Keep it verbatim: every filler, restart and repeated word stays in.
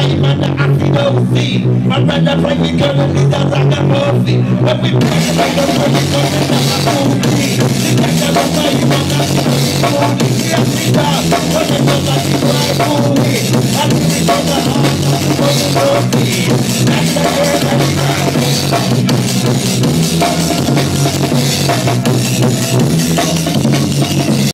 time and the acid O C. My brother from the girl and leader ragamuffin. When we play the record, when we come in the movie. The catcher was my human and the movie. The acid down, when they go back to my movie. And we go the heart of the movie. That's the girl and the